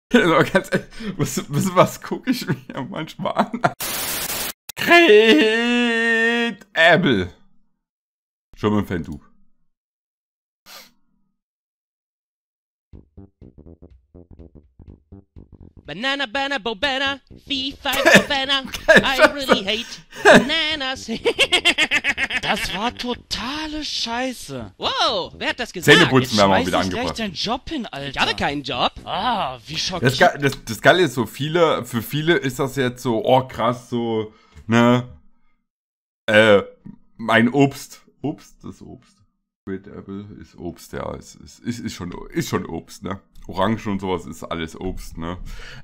Ganz ehrlich, was gucke ich mir manchmal an? Great Apple. Schon mal ein Fan, du. Banana, banana, bobana, fee, five, bobana. I really hate bananas. Das war totale Scheiße. Wow, wer hat das gesagt? Zähneputzen werden wir wieder Schmeiß ich gleich angebracht. deinen Job hin, Alter. Ich habe keinen Job. Ah, wie schockierend. Das Geile ist so, für viele ist das jetzt so, oh krass, so, ne, mein Obst. Das Obst. Great Apple ist Obst, ja, ist schon Obst, ne. Orangen und sowas ist alles Obst, ne.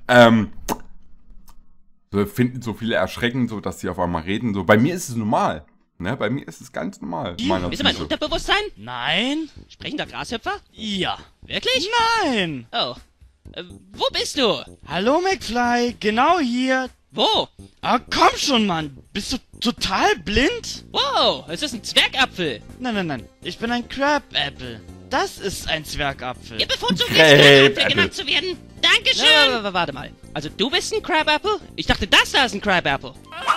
So finden so viele erschreckend, so dass sie auf einmal reden, so, bei mir ist es normal, ne, bei mir ist es ganz normal. Ist mein Unterbewusstsein? Nein? Sprechender Grashüpfer? Ja. Wirklich? Nein. Oh. Wo bist du? Hallo, McFly. Genau hier. Wo? Ah, komm schon, Mann. Bist du total blind? Wow, es ist ein Zwergapfel. Nein. Ich bin ein Crab-Apple. Das ist ein Zwergapfel. Ihr bevorzugt Crab jetzt Apple. Crab-Apfel genannt zu werden. Dankeschön. Warte mal. Also du bist ein Crab-Apple? Ich dachte, das da ist ein Crab-Apple.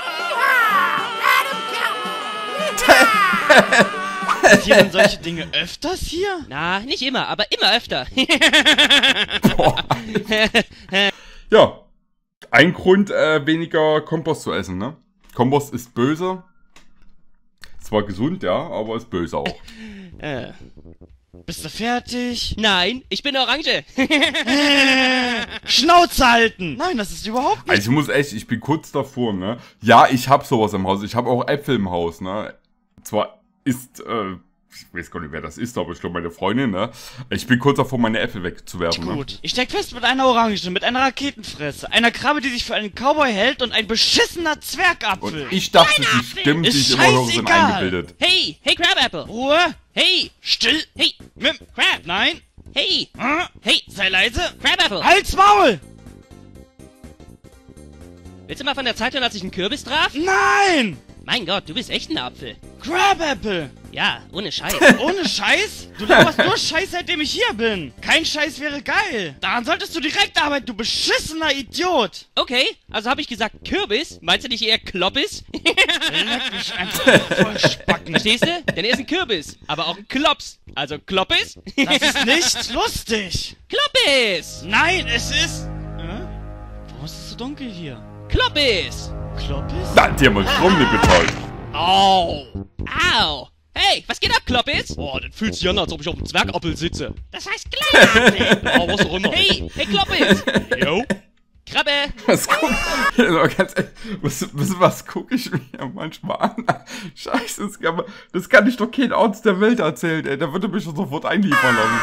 Passieren solche Dinge öfters hier? Na, nicht immer, aber immer öfter. Boah. Ja, ein Grund, weniger Kompost zu essen, ne? Kompost ist böse. Zwar gesund, ja, aber ist böse auch. Bist du fertig? Nein, ich bin Orange. Schnauze halten! Nein, das ist überhaupt nicht... Also ich bin kurz davor, ne? Ja, ich hab sowas im Haus. Ich habe auch Äpfel im Haus, ne? Zwar ist, ich weiß gar nicht, wer das ist, aber ich glaube meine Freundin, ne? Ich bin kurz davor, meine Äpfel wegzuwerfen, ne? Gut. Ich steck fest mit einer Orange, mit einer Raketenfresse, einer Krabbe, die sich für einen Cowboy hält und ein beschissener Zwergapfel. Und ich dachte, die Stimmen, die Ist ich immer höre, sind scheißegal. eingebildet. Hey, Crab-Apple. Ruhe! Hey, Still! hey, Crab. Nein! Hey, Hm? hey, Sei leise! Crab-Apple. Halt's Maul! Willst du mal von der Zeit hören, als ich einen Kürbis traf? Nein! Mein Gott, du bist echt ein Apfel. Crab-Apple! Ja, ohne Scheiß. Ohne Scheiß? Du laberst nur Scheiß, seitdem ich hier bin. Kein Scheiß wäre geil. Daran solltest du direkt arbeiten, du beschissener Idiot. Okay, also habe ich gesagt Kürbis. Meinst du nicht eher Kloppis? Leck mich einfach voll Spacken. Verstehst du? Denn er ist ein Kürbis, aber auch ein Klops. Also Kloppis? Das ist nicht lustig. Kloppis! Nein, es ist... Warum ist es so dunkel hier? Kloppis! Kloppis? Na, die haben uns Strom nicht bezahlt. Au. Au! Hey, was geht ab, Kloppis? Boah, das fühlt sich an, als ob ich auf dem Zwergapfel sitze. Das heißt Kleinapfel! Ja, was auch immer. Hey, Kloppis! Yo. Krabbe! Was gucke ich mir manchmal an? Scheiße, das kann ich doch kein Arzt der Welt erzählen, ey. Der würde mich schon sofort einliefern lassen.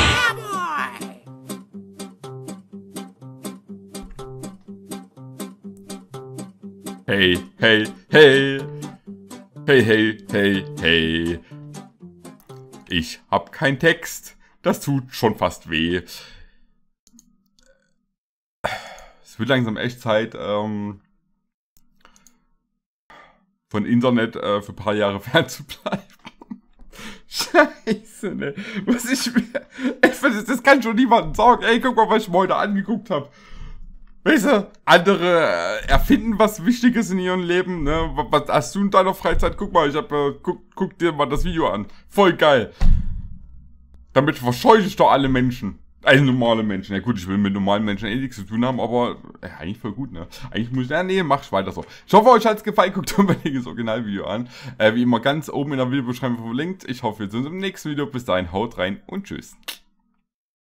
Hey. Ich hab keinen Text. Das tut schon fast weh. Es wird langsam echt Zeit, von Internet für ein paar Jahre fernzubleiben. Scheiße, ne? Das kann schon niemandem sagen. Ey, guck mal, was ich mir heute angeguckt habe. Weißt du, andere erfinden was Wichtiges in ihrem Leben, ne? Was hast du in deiner Freizeit? Guck mal, guck dir mal das Video an. Voll geil. Damit verscheuche ich doch alle Menschen. Also normale Menschen. Ja gut, ich will mit normalen Menschen eh nichts zu tun haben, aber eigentlich voll gut, ne? Eigentlich muss ich, nee, mach ich weiter so. Ich hoffe, euch hat's gefallen. Guckt unbedingt das Originalvideo an. Wie immer ganz oben in der Videobeschreibung verlinkt. Ich hoffe, wir sehen uns im nächsten Video. Bis dahin, haut rein und tschüss.